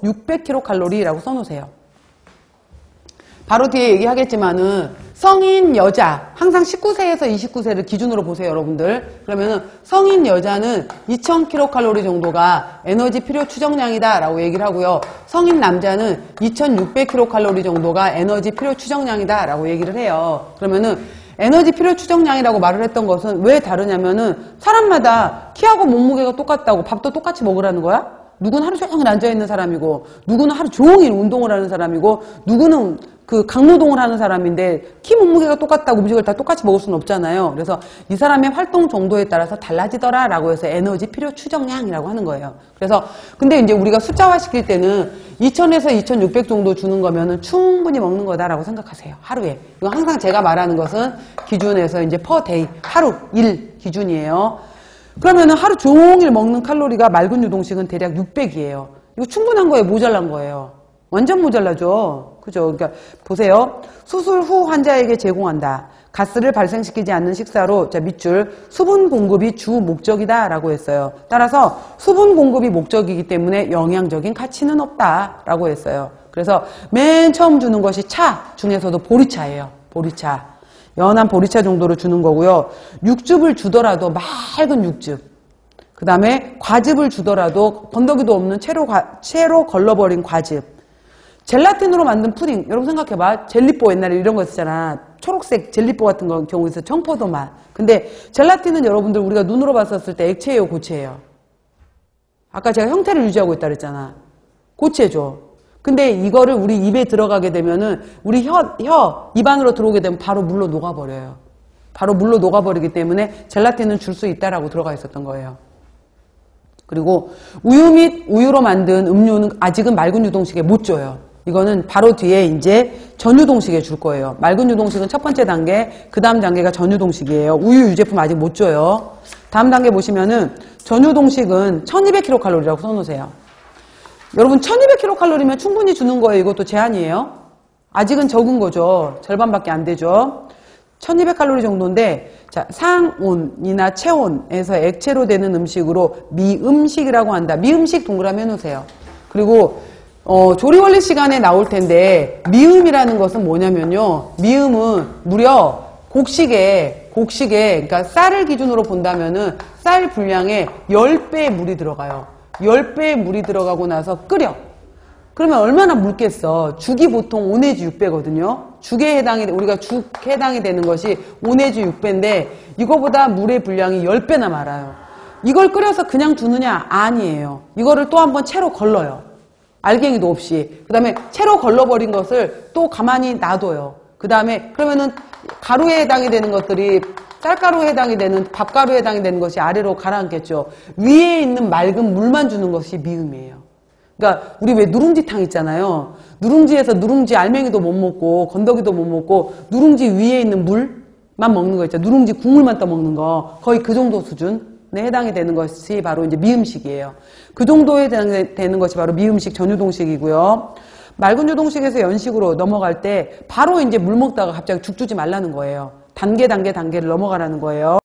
600kcal라리라고 써놓으세요. 바로 뒤에 얘기하겠지만은 성인 여자 항상 19세에서 29세를 기준으로 보세요, 여러분들. 그러면은 성인 여자는 2000kcal 정도가 에너지 필요 추정량이다 라고 얘기를 하고요. 성인 남자는 2600kcal 정도가 에너지 필요 추정량이다 라고 얘기를 해요. 그러면은 에너지 필요 추정량이라고 말을 했던 것은 왜 다르냐면은 사람마다 키하고 몸무게가 똑같다고 밥도 똑같이 먹으라는 거야? 누구는 하루 종일 앉아있는 사람이고, 누구는 하루 종일 운동을 하는 사람이고, 누구는 그 강노동을 하는 사람인데 키 몸무게가 똑같다고 음식을 다 똑같이 먹을 수는 없잖아요. 그래서 이 사람의 활동 정도에 따라서 달라지더라 라고 해서 에너지 필요 추정량이라고 하는 거예요. 그래서 근데 이제 우리가 숫자화 시킬 때는 2000에서 2600 정도 주는 거면은 충분히 먹는 거다라고 생각하세요. 하루에. 이거 항상 제가 말하는 것은 기준에서 이제 per day, 하루, 일 기준이에요. 그러면은 하루 종일 먹는 칼로리가 맑은 유동식은 대략 600이에요. 이거 충분한 거예요? 모자란 거예요? 완전 모자라죠? 그죠? 그러니까 보세요. 수술 후 환자에게 제공한다. 가스를 발생시키지 않는 식사로, 자, 밑줄, 수분 공급이 주 목적이다 라고 했어요. 따라서 수분 공급이 목적이기 때문에 영양적인 가치는 없다 라고 했어요. 그래서 맨 처음 주는 것이 차 중에서도 보리차예요. 보리차. 연한 보리차 정도로 주는 거고요. 육즙을 주더라도 맑은 육즙. 그 다음에 과즙을 주더라도 건더기도 없는 채로 걸러버린 과즙. 젤라틴으로 만든 푸딩. 여러분 생각해봐. 젤리뽀 옛날에 이런 거 있었잖아. 초록색 젤리뽀 같은 거 경우 있어. 청포도 맛. 근데 젤라틴은 여러분들 우리가 눈으로 봤었을 때 액체예요, 고체예요? 아까 제가 형태를 유지하고 있다 그랬잖아. 고체죠. 근데 이거를 우리 입에 들어가게 되면은 우리 입 안으로 들어오게 되면 바로 물로 녹아버려요. 바로 물로 녹아버리기 때문에 젤라틴은 줄 수 있다라고 들어가 있었던 거예요. 그리고 우유 및 우유로 만든 음료는 아직은 맑은 유동식에 못 줘요. 이거는 바로 뒤에 이제 전유동식에 줄 거예요. 맑은 유동식은 첫 번째 단계, 그 다음 단계가 전유동식이에요. 우유 유제품 아직 못 줘요. 다음 단계 보시면은 전유동식은 1200kcal라리라고 써놓으세요. 여러분 1200kcal면 충분히 주는 거예요. 이것도 제한이에요. 아직은 적은 거죠. 절반밖에 안 되죠. 1200칼로리 정도인데, 자, 상온이나 체온에서 액체로 되는 음식으로 미음식이라고 한다. 미음식 동그라미 해놓으세요. 그리고 조리원리 시간에 나올 텐데 미음이라는 것은 뭐냐면요. 미음은 무려 곡식에 그러니까 쌀을 기준으로 본다면은 쌀 분량의 10배의 물이 들어가요. 10배의 물이 들어가고 나서 끓여. 그러면 얼마나 묽겠어. 죽이 보통 5 내지 6배거든요. 죽에 우리가 죽 해당이 되는 것이 5 내지 6배인데 이거보다 물의 분량이 10배나 많아요. 이걸 끓여서 그냥 두느냐? 아니에요. 이거를 또 한번 채로 걸러요. 알갱이도 없이. 그 다음에 채로 걸러버린 것을 또 가만히 놔둬요. 그 다음에 그러면은 가루에 해당이 되는 것들이 쌀가루에 해당이 되는 밥가루에 해당이 되는 것이 아래로 가라앉겠죠. 위에 있는 맑은 물만 주는 것이 미음이에요. 그러니까 우리 왜 누룽지탕 있잖아요. 누룽지에서 누룽지 알맹이도 못 먹고 건더기도 못 먹고 누룽지 위에 있는 물만 먹는 거 있잖아요. 누룽지 국물만 떠먹는 거. 거의 그 정도 수준에 해당이 되는 것이 바로 이제 미음식이에요. 그 정도에 해당이 되는 것이 바로 미음식 전유동식이고요. 맑은 유동식에서 연식으로 넘어갈 때 바로 이제 물 먹다가 갑자기 죽 주지 말라는 거예요. 단계를 넘어가라는 거예요.